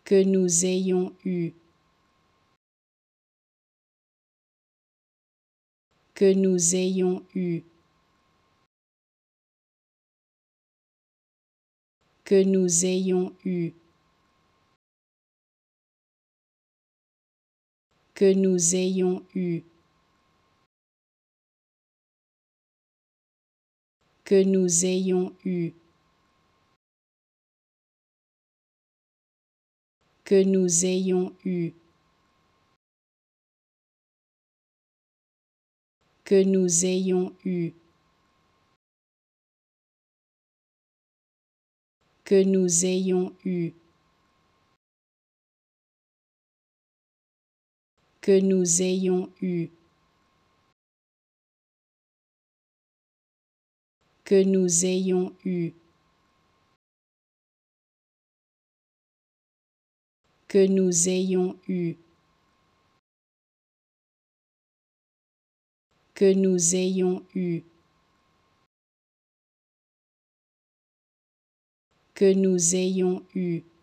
que nous ayons eu, que nous ayons eu, que nous ayons eu, que nous ayons eu, que nous ayons eu, que nous ayons eu, que nous ayons eu, que nous ayons eu, que nous ayons eu, que nous ayons eu, que nous ayons eu, que nous ayons eu, que nous ayons eu,